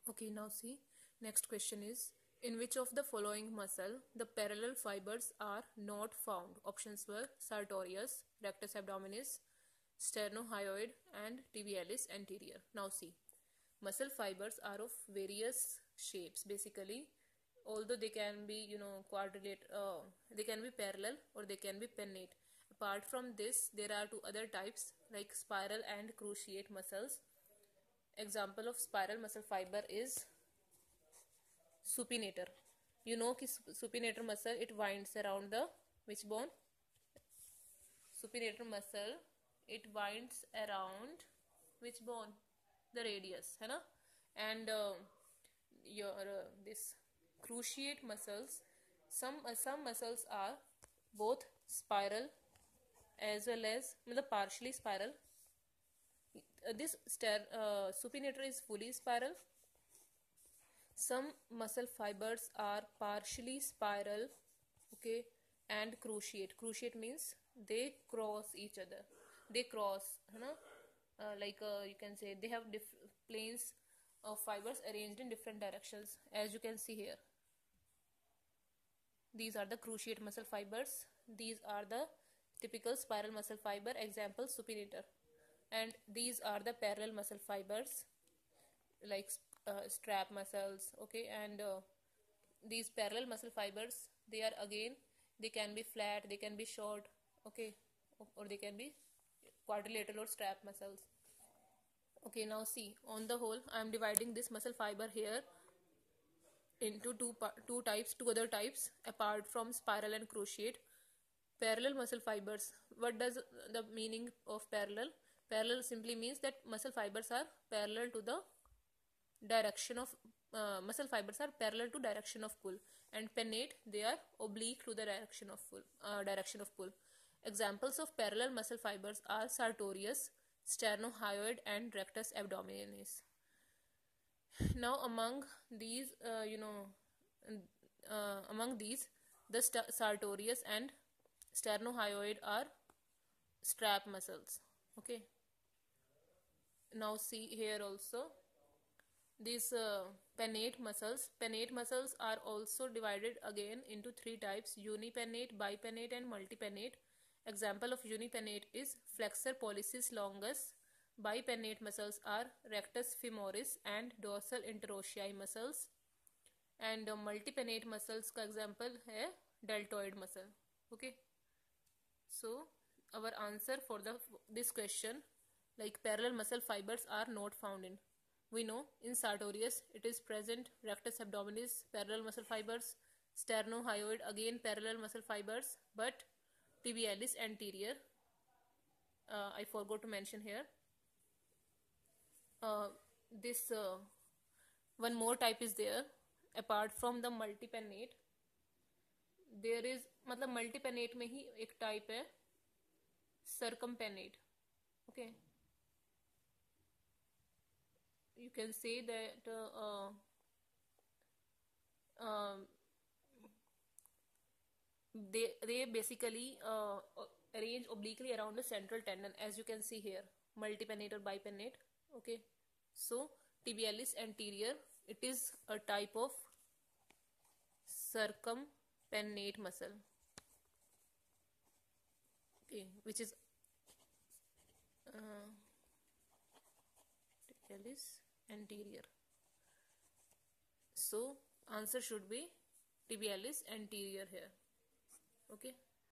Okay, now see, next question is, in which of the following muscle the parallel fibers are not found? Options were sartorius, rectus abdominis, sternohyoid and tibialis anterior. Now see, muscle fibers are of various shapes basically, although they can be, they can be parallel or they can be pennate. Apart from this, there are two other types like spiral and cruciate muscles. Example of spiral muscle fiber is supinator. You know कि supinator muscle it winds around the which bone? Supinator muscle it winds around which bone? The radius, है ना? And your this cruciate muscles, some muscles are both spiral as well as मतलब partially spiral. This supinator is fully spiral. Some muscle fibers are partially spiral, okay, and cruciate. Cruciate means they cross each other. They cross, है ना? You can say they have planes of fibers arranged in different directions, as you can see here. These are the cruciate muscle fibers. These are the typical spiral muscle fiber. Example supinator. And these are the parallel muscle fibers like strap muscles, okay, and these parallel muscle fibers, they are again, they can be flat, they can be short, okay, or they can be quadrilateral or strap muscles. Okay, now see, on the whole I am dividing this muscle fiber here into two other types apart from spiral and cruciate. Parallel muscle fibers. What does the meaning of parallel? Parallel simply means that muscle fibers are parallel to the direction of parallel to direction of pull, and pennate, they are oblique to the direction of pull. Examples of parallel muscle fibers are sartorius, sternohyoid and rectus abdominis. Now among these the sartorius and sternohyoid are strap muscles, okay. Now see here also these pennate muscles are also divided again into three types: unipennate, bipennate and multipennate. Example of unipennate is flexor pollicis longus. Bipennate muscles are rectus femoris and dorsal interossei muscles. And multipennate muscles का example है deltoid muscle, okay. So our answer for this question, like parallel muscle fibers are not found in. We know in sartorius it is present rectus abdominis parallel muscle fibers, sternohyoid again parallel muscle fibers, but tibialis anterior, I forgot to mention here. This one more type is there apart from the multipennate. There is मतलब multipennate में ही एक type है circumpennate, okay. You can say that they basically arrange obliquely around the central tendon, as you can see here, multipennate or bipennate, okay. So tibialis anterior, it is a type of circumpennate muscle, okay, which is tibialis anterior. So answer should be tibialis anterior here, okay.